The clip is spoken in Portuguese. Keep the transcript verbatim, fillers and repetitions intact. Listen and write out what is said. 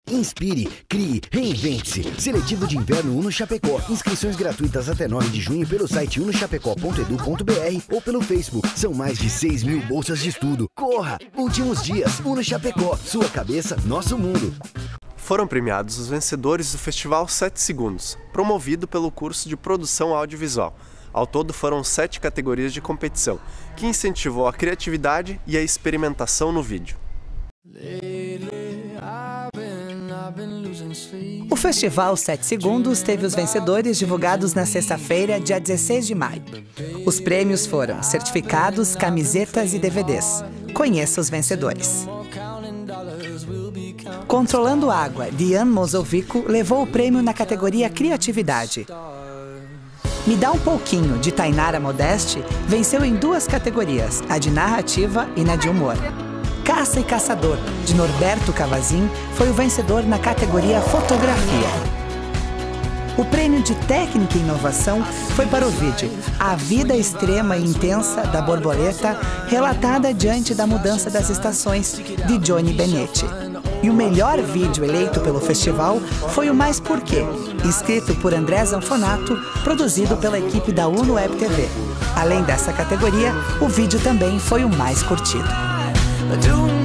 Inspire, crie, reinvente-se. Seletivo de inverno Uno Chapecó. Inscrições gratuitas até nove de junho pelo site uno chapecó ponto edu ponto br ou pelo Facebook. São mais de seis mil bolsas de estudo. Corra! Últimos dias. Uno Chapecó. Sua cabeça, nosso mundo. Foram premiados os vencedores do Festival sete Segundos, promovido pelo curso de Produção Audiovisual. Ao todo foram sete categorias de competição, que incentivou a criatividade e a experimentação no vídeo. O Festival sete Segundos teve os vencedores divulgados na sexta-feira, dia dezesseis de maio. Os prêmios foram certificados, camisetas e D V Ds. Conheça os vencedores. Controlando Água, de Ian Mozovico, levou o prêmio na categoria Criatividade. Me Dá um Pouquinho, de Tainara Modeste, venceu em duas categorias, a de narrativa e na de humor. Caça e Caçador, de Norberto Cavazin, foi o vencedor na categoria Fotografia. O prêmio de Técnica e Inovação foi para o vídeo A Vida Extrema e Intensa da Borboleta, relatada diante da mudança das estações, de Johnny Benetti. E o melhor vídeo eleito pelo festival foi o Mais Porquê, escrito por André Zanfonato, produzido pela equipe da Uno Web T V. Além dessa categoria, o vídeo também foi o mais curtido.